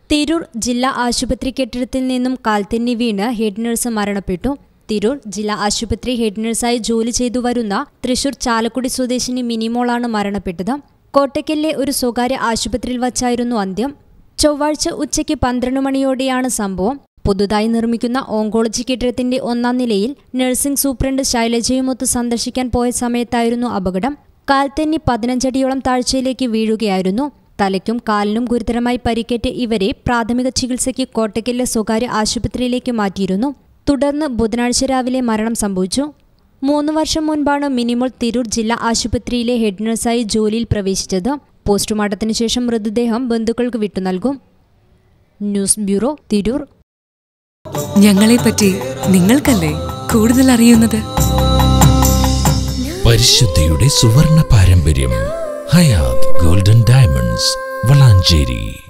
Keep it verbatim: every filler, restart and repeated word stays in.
തിരൂർ ജില്ലാ ആശുപത്രി കെട്ടിടത്തിൽ നിന്നും കാൽതെന്നി വീണ് ഹെഡ് നഴ്സ് മരണപ്പെട്ടു. തിരൂർ ജില്ലാ ആശുപത്രി ഹെഡ് നഴ്സായി ജോലി ചെയ്തു വരുന്ന തൃശൂർ ചാലക്കുടി സ്വദേശിനി മിനിമോളാണ് മരണപ്പെട്ടത്. കോട്ടയ്ക്കലിലെ ഒരു സ്വകാര്യ ആശുപത്രിയിൽ വച്ചായിരുന്നു അന്ത്യം. ചൊവ്വാഴ്ച ഉച്ചയ്ക്ക് പന്ത്രണ്ട് മണിയോടെയാണ് സംഭവം. പുതുതായി നിർമ്മിക്കുന്ന ഓങ്കോളജി കെട്ടിടത്തിന്റെ ഒന്നാം നിലയിൽ നഴ്സിംഗ് സൂപ്രണ്ട് ശൈലജയുമൊത്ത് സന്ദർശിക്കാൻ പോയ സമയത്തായിരുന്നു അപകടം. കാൽതെന്നി പതിനഞ്ചടിയോളം താഴ്ചയിലേക്ക് വീഴുകയായിരുന്നു. തലയ്ക്കും കാലിനും ഗുരുതരമായി പരിക്കേറ്റ ഇവരെ പ്രാഥമിക ചികിത്സയ്ക്ക് കോട്ടയ്ക്കലിലെ സ്വകാര്യ ആശുപത്രിയിലേക്ക് മാറ്റിയിരുന്നു. തുടർന്ന് ബുധനാഴ്ച രാവിലെ മരണം സംഭവിച്ചു. മൂന്ന് വർഷം മുൻപാണ് മിനിമോൾ തിരൂർ ജില്ലാ ആശുപത്രിയിലെ ഹെഡ് നഴ്സായി ജോലിയിൽ പ്രവേശിച്ചത്. പോസ്റ്റ്മോർട്ടത്തിന് ശേഷം മൃതദേഹം ബന്ധുക്കൾക്ക് വിട്ടു നൽകും. News bureau, Tirur. ഞങ്ങളെപ്പറ്റി നിങ്ങൾക്കല്ലേ കൂടുതൽ അറിയുന്നത്? പരിശുദ്ധിയുടെ സുവർണ പാരമ്പര്യം. Hayath golden diamonds, Valanchery.